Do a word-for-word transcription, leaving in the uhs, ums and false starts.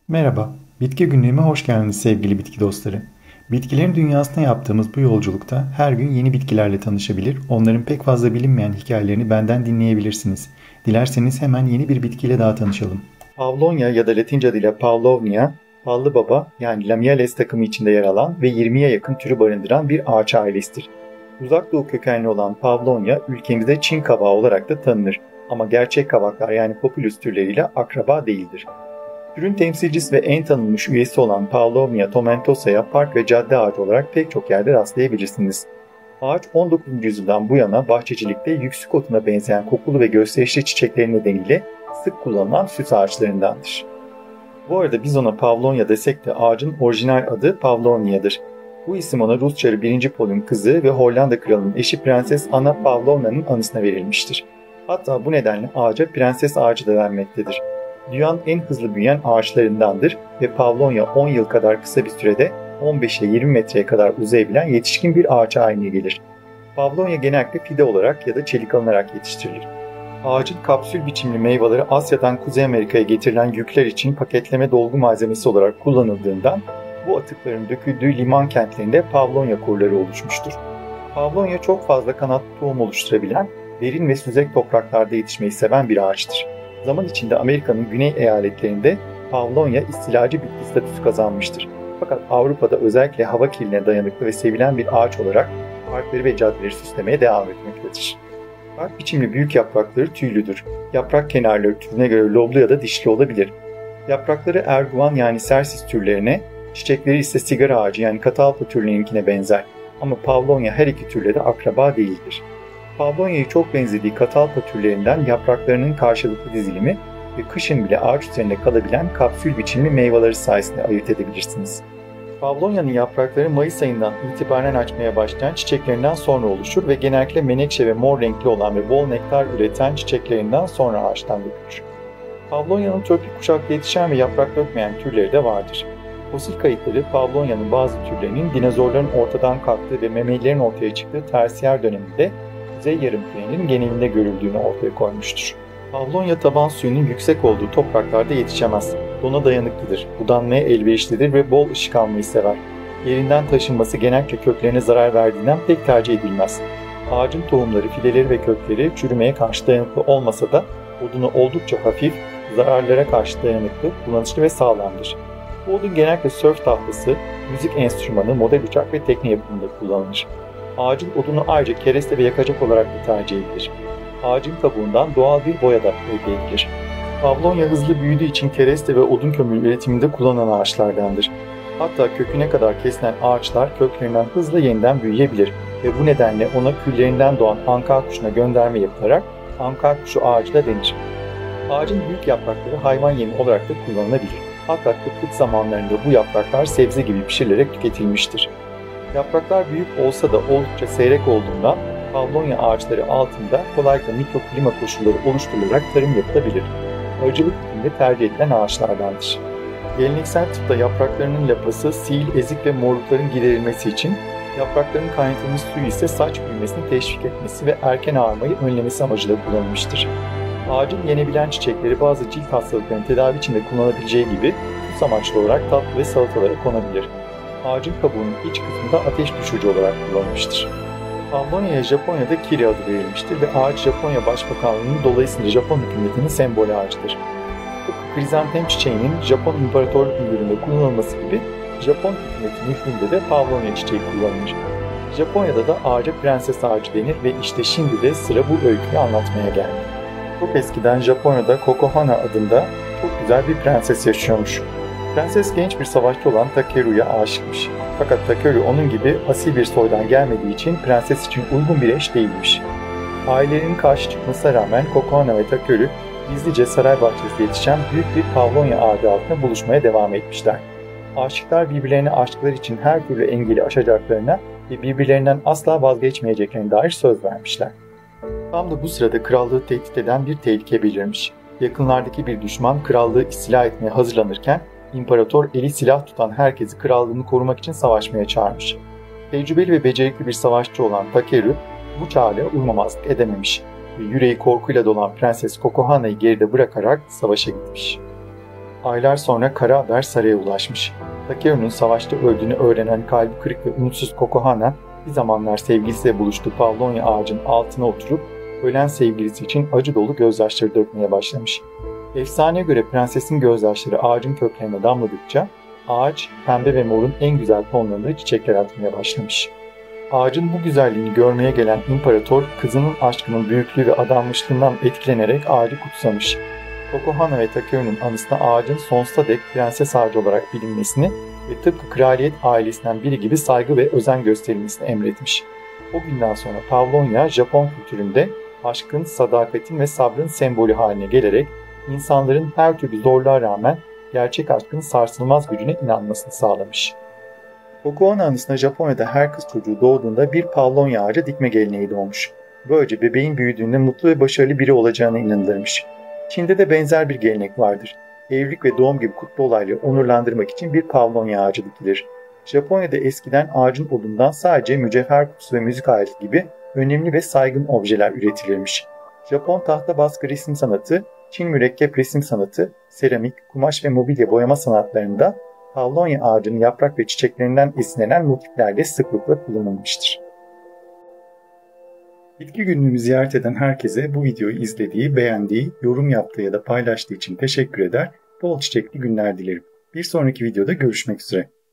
Merhaba, Bitki Günlüğü'me hoş geldiniz sevgili bitki dostları. Bitkilerin dünyasına yaptığımız bu yolculukta her gün yeni bitkilerle tanışabilir, onların pek fazla bilinmeyen hikayelerini benden dinleyebilirsiniz. Dilerseniz hemen yeni bir bitkiyle daha tanışalım. Pavlonia ya da Latince adıyla Pavlovnia, ballı baba yani Lamiales takımı içinde yer alan ve yirmiye yakın türü barındıran bir ağaç ailesidir. Uzak Doğu kökenli olan Pavlonia ülkemizde Çin kavağı olarak da tanınır ama gerçek kavaklar yani Populus türleriyle akraba değildir. Türün temsilcisi ve en tanınmış üyesi olan Pavlovnia tomentosa'ya park ve cadde ağacı olarak pek çok yerde rastlayabilirsiniz. Ağaç on dokuzuncu yüzyıldan bu yana bahçecilikte yüksük otuna benzeyen kokulu ve gösterişli çiçekleri nedeniyle sık kullanılan süs ağaçlarındandır. Bu arada biz ona Pavlonia desek de ağacın orijinal adı Pavlonia'dır. Bu isim ona Rus çarı birinci Paul'un kızı ve Hollanda kralının eşi Prenses Anna Pavlovna'nın anısına verilmiştir. Hatta bu nedenle ağaca prenses ağacı da denmektedir. Dünyanın en hızlı büyüyen ağaçlarındandır ve Pavlonia on yıl kadar kısa bir sürede on beş ile yirmi metreye kadar uzayabilen yetişkin bir ağaç haline gelir. Pavlonia genellikle fide olarak ya da çelik alınarak yetiştirilir. Ağacın kapsül biçimli meyveleri Asya'dan Kuzey Amerika'ya getirilen yükler için paketleme dolgu malzemesi olarak kullanıldığından bu atıkların döküldüğü liman kentlerinde Pavlonia kurları oluşmuştur. Pavlonia çok fazla kanatlı tohum oluşturabilen, derin ve süzek topraklarda yetişmeyi seven bir ağaçtır. Zaman içinde Amerika'nın güney eyaletlerinde Pavlonia istilacı bitki statüsü kazanmıştır. Fakat Avrupa'da özellikle hava kirliliğine dayanıklı ve sevilen bir ağaç olarak parkları ve caddeleri süslemeye devam etmektedir. Park biçimli büyük yaprakları tüylüdür. Yaprak kenarları türüne göre loblu ya da dişli olabilir. Yaprakları erguvan yani sersis türlerine, çiçekleri ise sigara ağacı yani catalpa türlerininkine benzer. Ama Pavlonia her iki türle de akraba değildir. Pavlonia'ya çok benzediği catalpa türlerinden yapraklarının karşılıklı dizilimi ve kışın bile ağaç üzerinde kalabilen kapsül biçimli meyveleri sayesinde ayırt edebilirsiniz. Pavlonia'nın yaprakları Mayıs ayından itibaren açmaya başlayan çiçeklerinden sonra oluşur ve genellikle menekşe ve mor renkli olan ve bol nektar üreten çiçeklerinden sonra ağaçtan dökülür. Pavlonia'nın tropik kuşakta yetişen ve yaprak dökmeyen türleri de vardır. Fosil kayıtları Pavlonia'nın bazı türlerinin dinozorların ortadan kalktığı ve memelilerin ortaya çıktığı tersiyer döneminde Kuzey Yarımküre'nin genelinde görüldüğünü ortaya koymuştur. Pavlonia taban suyunun yüksek olduğu topraklarda yetişemez. Dona dayanıklıdır, budanmaya elverişlidir ve bol ışık almayı sever. Yerinden taşınması genellikle köklerine zarar verdiğinden pek tercih edilmez. Ağacın tohumları, fideleri ve kökleri çürümeye karşı dayanıklı olmasa da odunu oldukça hafif, zararlara karşı dayanıklı, kullanışlı ve sağlamdır. Bu odun genellikle sörf tahtası, müzik enstrümanı, model uçak ve tekne yapımında kullanılır. Ağacın odunu ayrıca kereste ve yakacak olarak da tercih edilir. Ağacın kabuğundan doğal bir boya da elde edilir. Pavlonia hızlı büyüdüğü için kereste ve odun kömürü üretiminde kullanılan ağaçlardandır. Hatta köküne kadar kesilen ağaçlar köklerinden hızla yeniden büyüyebilir ve bu nedenle ona küllerinden doğan anka kuşuna gönderme yapılarak anka kuşu ağacı da denir. Ağacın büyük yaprakları hayvan yemi olarak da kullanılabilir. Hatta kıtlık zamanlarında bu yapraklar sebze gibi pişirilerek tüketilmiştir. Yapraklar büyük olsa da oldukça seyrek olduğundan Pavlonia ağaçları altında kolaylıkla mikroklima koşulları oluşturularak tarım yapılabilir. Arıcılık içinde tercih edilen ağaçlardandır. Geleneksel tıpta yapraklarının lapası, sil, ezik ve morlukların giderilmesi için, yaprakların kaynatılmış suyu ise saç büyümesini teşvik etmesi ve erken ağarmayı önlemesi amacıyla kullanılmıştır. Ağacın yenebilen çiçekleri bazı cilt hastalıklarının tedavi için de kullanabileceği gibi süs amaçlı olarak tatlı ve salatalara konabilir. Ağacın kabuğunun iç kısmı da ateş düşürücü olarak kullanılmıştır. Pavlonia'ya Japonya'da Kiri adı verilmiştir ve ağaç Japonya Başbakanlığı'nın dolayısıyla Japon hükümetinin sembol ağacıdır. Tıpkı krizantem çiçeğinin Japon İmparatorluk mühründe kullanılması gibi Japon hükümeti mühründe de Pavlonia çiçeği kullanılır. Japonya'da da ağaca prenses ağacı denir ve işte şimdi de sıra bu öyküyü anlatmaya geldi. Çok eskiden Japonya'da Kokohana adında çok güzel bir prenses yaşıyormuş. Prenses genç bir savaşçı olan Takeru'ya aşıkmış. Fakat Takeru onun gibi asil bir soydan gelmediği için prenses için uygun bir eş değilmiş. Ailelerinin karşı çıkmasına rağmen Kokohana ve Takeru gizlice saray bahçesinde yetişen büyük bir Pavlonia ağacı altında buluşmaya devam etmişler. Aşıklar birbirlerine aşkları için her türlü engeli aşacaklarına ve birbirlerinden asla vazgeçmeyeceklerine dair söz vermişler. Tam da bu sırada krallığı tehdit eden bir tehlike belirmiş. Yakınlardaki bir düşman krallığı istila etmeye hazırlanırken İmparator eli silah tutan herkesi krallığını korumak için savaşmaya çağırmış. Tecrübeli ve becerikli bir savaşçı olan Takeru bu çağrıya uymamazlık edememiş ve yüreği korkuyla dolan Prenses Kokohana'yı geride bırakarak savaşa gitmiş. Aylar sonra kara haber saraya ulaşmış. Takeru'nun savaşta öldüğünü öğrenen kalbi kırık ve umutsuz Kokohana, bir zamanlar sevgilisiyle buluştuğu Pavlonya ağacının altına oturup ölen sevgilisi için acı dolu gözyaşları dökmeye başlamış. Efsaneye göre prensesin gözyaşları ağacın köklerine damladıkça ağaç pembe ve morun en güzel tonlarında çiçekler atmaya başlamış. Ağacın bu güzelliğini görmeye gelen imparator kızının aşkının büyüklüğü ve adanmışlığından etkilenerek ağacı kutsamış. Kokohana ve Takeru'nun anısına ağacın sonsuza dek prenses ağacı olarak bilinmesini ve tıpkı kraliyet ailesinden biri gibi saygı ve özen gösterilmesini emretmiş. O günden sonra Pavlonya, Japon kültüründe aşkın, sadakatin ve sabrın sembolü haline gelerek insanların her türlü zorluğa rağmen gerçek aşkın sarsılmaz gücüne inanmasını sağlamış. Kokohana anısına Japonya'da her kız çocuğu doğduğunda bir Pavlonya ağacı dikme geleneği doğmuş. Böylece bebeğin büyüdüğünde mutlu ve başarılı biri olacağına inanılırmış. Çin'de de benzer bir gelenek vardır. Evlilik ve doğum gibi kutlu olayları onurlandırmak için bir Pavlonya ağacı dikilir. Japonya'da eskiden ağacın odundan sadece mücevher kutusu ve müzik aleti gibi önemli ve saygın objeler üretilirmiş. Japon tahta baskı resim sanatı, Çin mürekkep resim sanatı, seramik, kumaş ve mobilya boyama sanatlarında Pavlonya ağacının yaprak ve çiçeklerinden esinlenen motiflerle sıklıkla kullanılmıştır. Bitki günlüğümü ziyaret eden herkese bu videoyu izlediği, beğendiği, yorum yaptığı ya da paylaştığı için teşekkür eder, bol çiçekli günler dilerim. Bir sonraki videoda görüşmek üzere.